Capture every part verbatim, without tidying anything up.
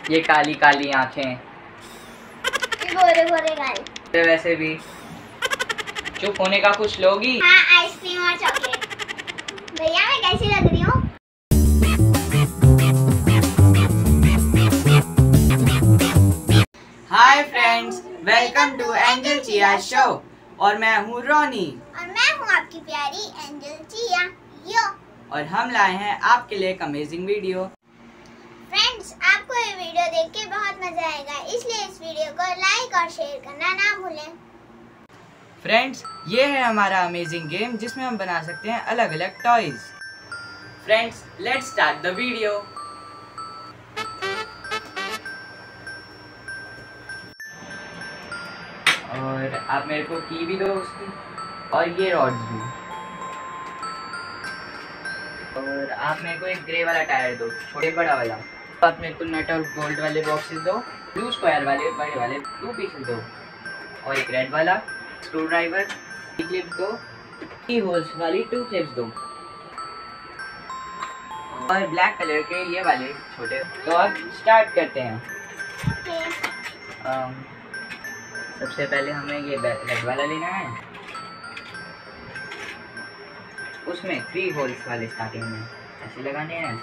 ये काली काली आंखें, गोरे गोरे गाल, वैसे भी चुप होने का कुछ लोगी। हाँ आइसक्रीम और चॉकलेट। भैया मैं कैसी लग रही हूँ? Hi friends, welcome to Angel Chia show और मैं हूँ रोनी और मैं हूँ आपकी प्यारी एंजल चिया यो। और हम लाए हैं आपके लिए एक अमेजिंग वीडियो। फ्रेंड्स, आपको ये वीडियो देख के बहुत मजा आएगा, इसलिए इस वीडियो को लाइक और शेयर करना ना भूलें। फ्रेंड्स, ये है हमारा अमेजिंग गेम जिसमें हम बना सकते हैं अलग अलग toys. Friends, let's start the video. और आप मेरे को की भी दो उसकी, और ये रॉड्स भी। और आप मेरे को एक ग्रे वाला टायर दो, छोटे बड़ा वाला। आप मेरे को नट और गोल्ड वाले बॉक्सेस दो, ब्लू स्क्वायर वाले बड़े वाले टू पीसेस दो, और एक रेड वाला स्क्रू ड्राइवर, क्लिप दो, की होल्स वाली टू क्लिप्स दो, और ब्लैक कलर के ये वाले छोटे। तो अब स्टार्ट करते हैं। um, सबसे पहले हमें ये रेड वाला लेना है, उसमें थ्री होल्स वाले स्टार्टिंग में ऐसे लगाने हैं।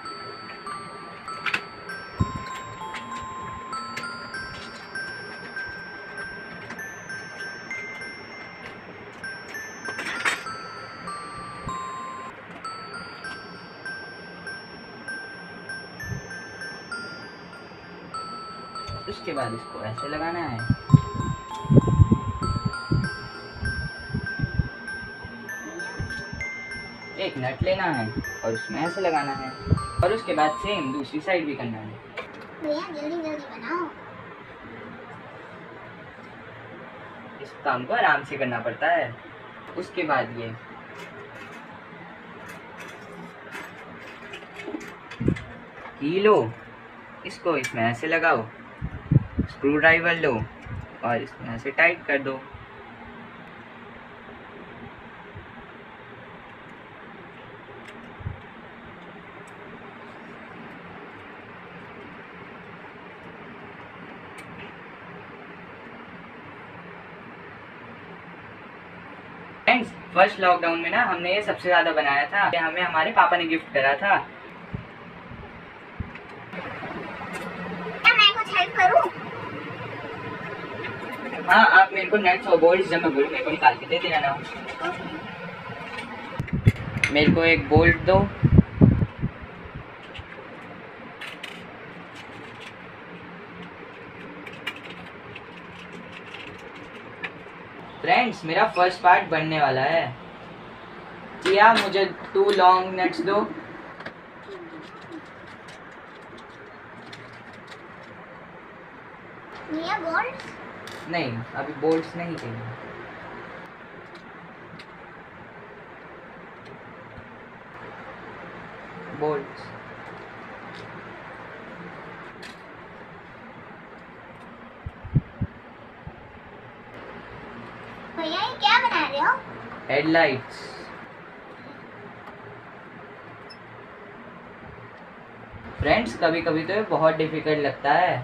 उसके बाद इसको ऐसे लगाना है। एक नट लेना है और उसमें ऐसे लगाना है, और उसके बाद सेम दूसरी साइड भी करना है। भैया जल्दी जल्दी बनाओ। इस काम को आराम से करना पड़ता है। उसके बाद ये की लो, इसको इसमें ऐसे लगाओ, स्क्रू ड्राइवर लो और इसमें ऐसे टाइट कर दो। फ्रेंड्स, फर्स्ट लॉकडाउन में ना हमने ये सबसे ज्यादा बनाया था, ये हमें हमारे पापा ने गिफ्ट करा था। क्या मैं कुछ हेल्प करूं? हाँ, आप मेरे को नट्स और बोल्ट्स जब मैं बोलूं मेरे को निकाल के दे देना ना। मेरे को एक बोल्ट दो, फ्रेंड्स मेरा फर्स्ट पार्ट बनने वाला है। क्या मुझे टू लॉन्ग नट्स दो। भैया बोल्ट? नहीं, अभी बोल्ट्स नहीं चाहिए। बोल्ट्स भैया ये क्या बना रहे हो? हेडलाइट्स। फ्रेंड्स, कभी कभी तो ये बहुत डिफिकल्ट लगता है।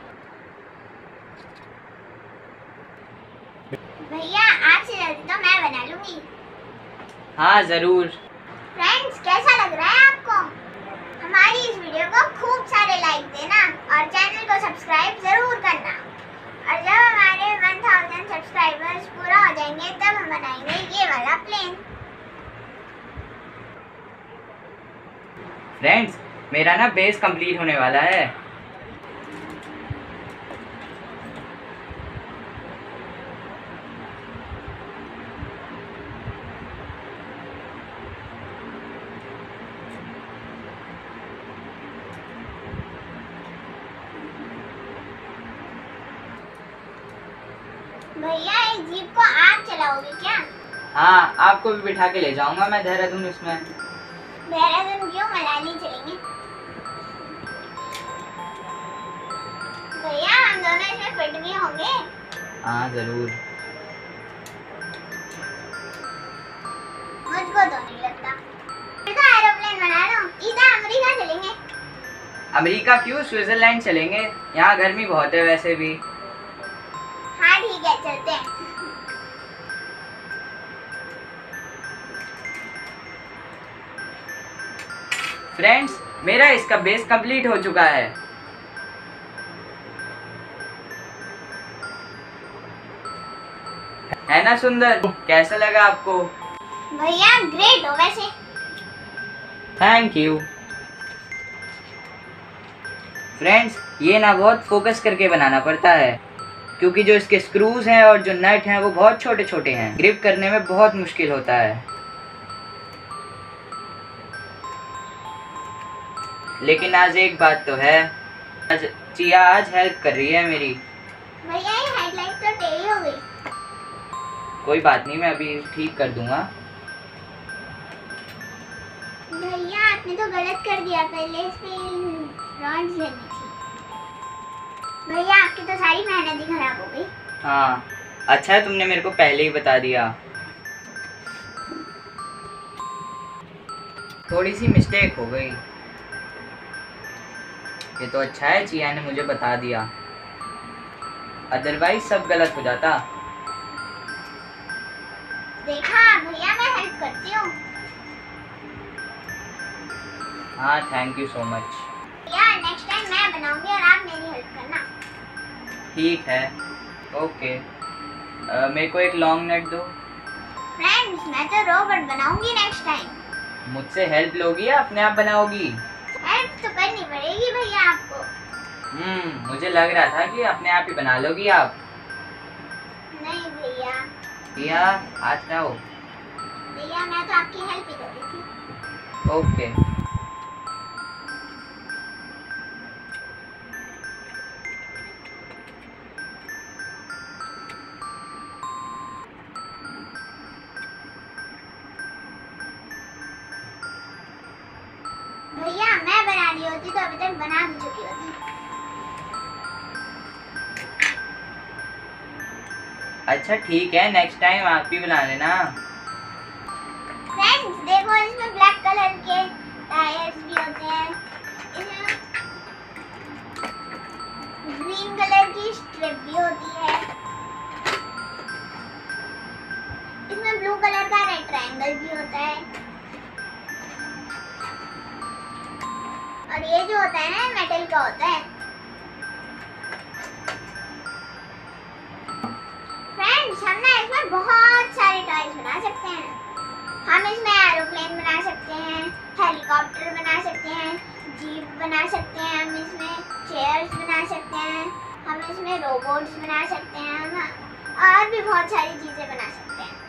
भैया आपसे जल्दी तो मैं बना लूंगी। हाँ जरूर। फ्रेंड्स, कैसा लग रहा है आपको? हमारी इस वीडियो को खूब सारे लाइक देना और चैनल को सब्सक्राइब जरूर करना। और जब हमारे वन थाउजेंड सब्सक्राइबर्स पूरा हो जाएंगे तब हम बनाएंगे ये वाला प्लेन। फ्रेंड्स, मेरा ना बेस कंप्लीट होने वाला है। भैया इस जीप को आप चलाओगे क्या? हाँ, आपको भी बिठा के ले जाऊंगा मैं देहरादून इसमें। देहरादून क्यों, मनाली चलेंगे। भैया हम दोनों इसमें फिट भी होंगे। हाँ जरूर। मुझको तो नहीं लगता। एरोप्लेन बना लो, सीधा अमेरिका चलेंगे। अमेरिका क्यों, स्विट्जरलैंड चलेंगे, यहाँ गर्मी बहुत है वैसे भी। हाँ ठीक है, चलते हैं। फ्रेंड्स, मेरा इसका बेस कंप्लीट हो चुका है। है ना सुंदर? कैसा लगा आपको? भैया ग्रेट हो वैसे। Thank you. फ्रेंड्स, ये ना बहुत फोकस करके बनाना पड़ता है, क्योंकि जो इसके स्क्रूज हैं और जो नट हैं वो बहुत छोटे छोटे हैं, ग्रिप करने में बहुत मुश्किल होता है। लेकिन आज एक बात तो है, आज चिया आज हेल्प कर रही है मेरी। भैया ये हेडलाइट तो टेढ़ी हो गई। कोई बात नहीं, मैं अभी ठीक कर दूंगा। भैया आपने तो गलत कर दिया, पहले इस पे रॉड्स लेनी थी। भैया आपकी तो सारी मेहनत ही खराब हो गई। हाँ, अच्छा है तुमने मेरे को पहले ही बता दिया। थोड़ी सी मिस्टेक हो गई। ये तो अच्छा है चिया ने मुझे बता दिया, अदरवाइज सब गलत हो जाता। देखा भैया, मैं हेल्प करती हूँ। हाँ, थैंक यू सो मच। भैया नेक्स्ट टाइम मैं बनाऊंगी और आप मेरी हेल्प करना। ठीक है, ओके। uh, मेरे को एक लॉन्ग नट दो। फ्रेंड्स, मैं तो रोबोट बनाऊंगी नेक्स्ट टाइम। मुझसे हेल्प लोगी या अपने आप बनाओगी? हेल्प तो करनी पड़ेगी भैया आपको। हम्म मुझे लग रहा था कि अपने आप ही बना लोगी आप। नहीं भैया। भैया हाथ लाओ। भैया मैं तो आपकी हेल्प ही कर रही थी। ओके। भैया मैं बना रही होती तो अभी तक बना भी चुकी होती। अच्छा ठीक है, नेक्स्ट टाइम आप ही बना लेना। फ्रेंड्स देखो, इसमें ब्लैक कलर के टायर्स भी होते हैं, इसमें ग्रीन कलर की स्ट्रिप भी होती है, इसमें ब्लू कलर का रेड ट्रायंगल भी होता है, और ये जो होता है ना मेटल का होता है। फ्रेंड्स, हम ना इसमें बहुत सारे टॉयज बना सकते हैं। हम इसमें एरोप्लेन बना सकते हैं, हेलीकॉप्टर बना सकते हैं, जीप बना सकते हैं, हम इसमें चेयर्स बना सकते हैं, हम इसमें रोबोट्स बना सकते हैं, हम और भी बहुत सारी चीजें बना सकते हैं।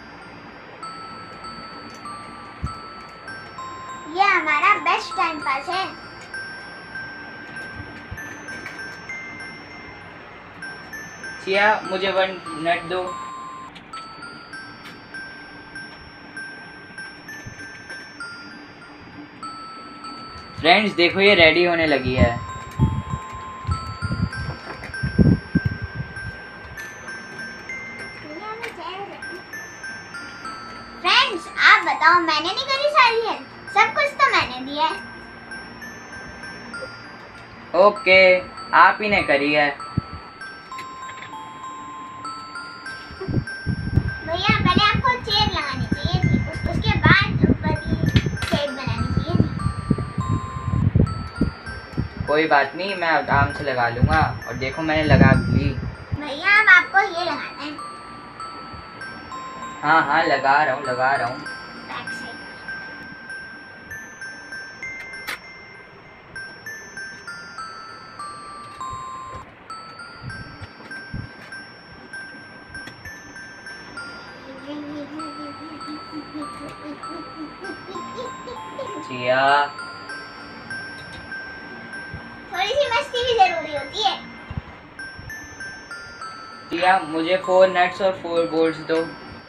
ये हमारा बेस्ट टाइम पास है। चिया मुझे वन नट दो। फ्रेंड्स देखो, ये रेडी होने लगी है। फ्रेंड्स आप बताओ, मैंने नहीं करी सारी हेल्प? सब कुछ तो मैंने दिया है। ओके, आप ही ने करी है। भैया पहले आपको चेयर लगानी चाहिए थी, उस, उसके बाद ऊपर की शेड बनानी चाहिए थी। कोई बात नहीं, मैं आराम से लगा लूंगा। और देखो मैंने लगा भी ली। भैया अब आपको ये लगाना है। हाँ हाँ लगा रहा हूँ लगा रहा हूँ। Back side. चिया, थोड़ी सी मस्ती भी जरूरी होती है। चिया मुझे फोर नट्स और फोर बोल्ट्स दो।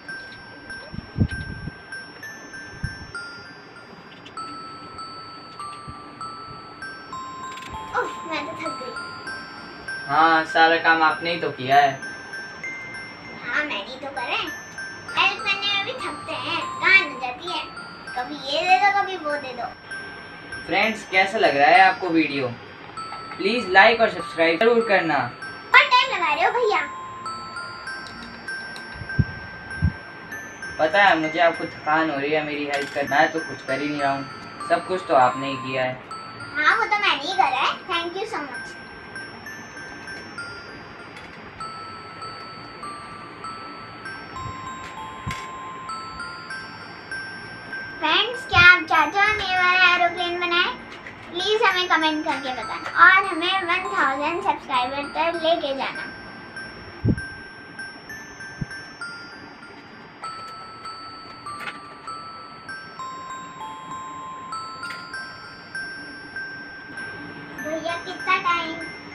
उफ, मैं तो थक गई। हाँ, सारा काम आपने ही तो किया है। हाँ मैंने ही तो करे। हेल्प करने में भी थकते हैं, कान हो जाती है। कभी ये दे दो, कभी वो दे दो। फ्रेंड्स कैसा लग रहा है आपको वीडियो? प्लीज लाइक और सब्सक्राइब जरूर करना। बहुत टाइम लगा रहे हो भैया। पता है मुझे आपको थकान हो रही है मेरी हेल्प कर, मैं तो कुछ कर ही नहीं रहा हूँ, सब कुछ तो आपने ही किया है। हाँ वो तो मैंने ही करा है, thank you so much. Friends, क्या आप चाहते हो हम ये वाला एरोप्लेन बनाएं? प्लीज हमें कमेंट करके बताना और हमें वन थाउजेंड सब्सक्राइबर तक लेके जाना। भैया कितना टाइम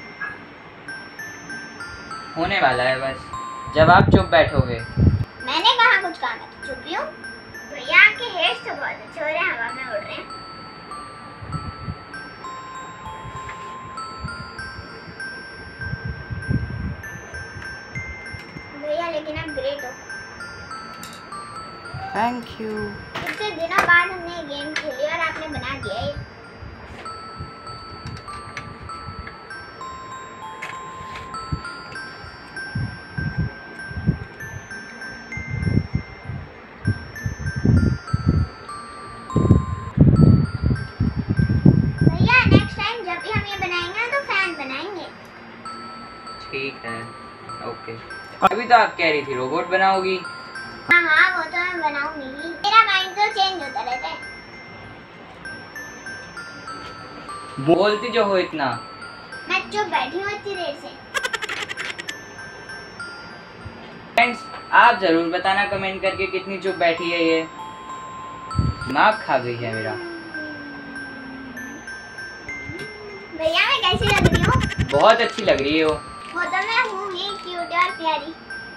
होने वाला है, बस जब आप चुप बैठोगे। मैंने कहा कुछ काम है तो चुप ही हूँ। भैया आपके हेयर्स तो बहुत अच्छे हो रहे हैं, हवा में उड़ रहे हैं। भैया लेकिन आप ग्रेट हो। Thank you. इतने दिनों बाद हमने गेम खेली और आपने बना दिया ये। भैया नेक्स्ट टाइम जब भी हम ये बनाएंगे ना तो फैन बनाएंगे। ठीक है, ओके। अभी तो आप कह रही थी रोबोट बनाओगी। हाँ हाँ वो तो मैं बनाऊंगी ही, मेरा माइंड तो चेंज होता रहता है। बोलती जो हो इतना। मैं चुप बैठी हूँ इतनी देर से। फ्रेंड्स, आप जरूर बताना कमेंट करके कितनी चुप बैठी है ये। दिमाग खा गई है मेरा। भैया मैं कैसी लग रही हूँ? बहुत अच्छी लग रही हो। वो तो मैं हूँ ही क्यूट और प्यारी।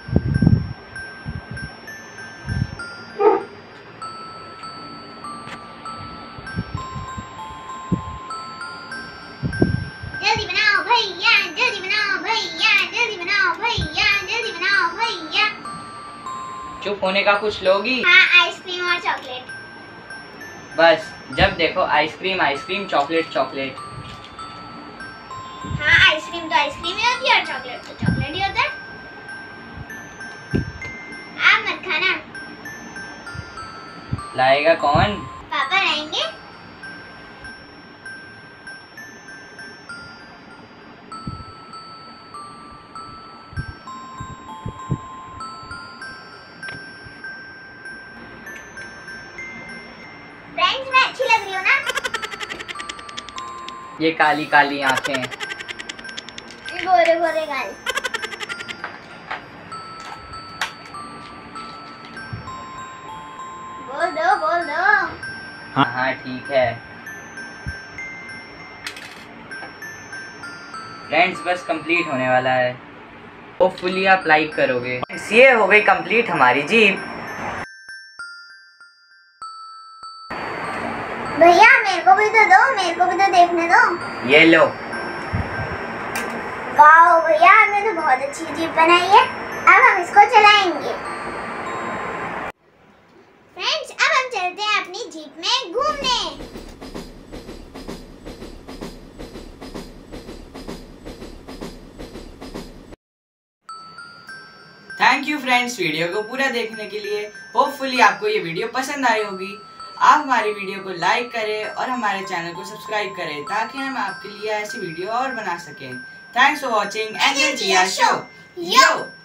जल्दी बनाओ भैया, जल्दी बनाओ भैया, जल्दी बनाओ भैया, जल्दी बनाओ भैया। चुप होने का कुछ लोगी। हाँ आइसक्रीम और चॉकलेट। बस जब देखो आइसक्रीम आइसक्रीम चॉकलेट चॉकलेट। हाँ आइसक्रीम तो आइसक्रीम ही होती है और चॉकलेट तो चॉकलेट ही होता है। आप मत खाना। लाएगा कौन? पापा लाएंगे। फ्रेंड्स मैं अच्छी लग रही हूँ ना? ये काली काली आंखें। गोरे गोरे गाल। बोल दो बोल दो। हाँ हाँ ठीक है। फ्रेंड्स बस कंप्लीट होने वाला है, होपफुली आप लाइक करोगे। ये हो गई कंप्लीट हमारी जीप। भैया मेरे को भी तो दो, मेरे को भी तो देखने दो। ये लो। वाओ भैया आपने तो बहुत अच्छी जीप बनाई है, अब हम इसको चलाएंगे। फ्रेंड्स अब हम चलते हैं अपनी जीप में घूमने। थैंक यू फ्रेंड्स वीडियो को पूरा देखने के लिए। होपफुली आपको ये वीडियो पसंद आई होगी। आप हमारी वीडियो को लाइक करें और हमारे चैनल को सब्सक्राइब करें ताकि हम आपके लिए ऐसी वीडियो और बना सकें। Thanks for watching Angel Jiya show. Yo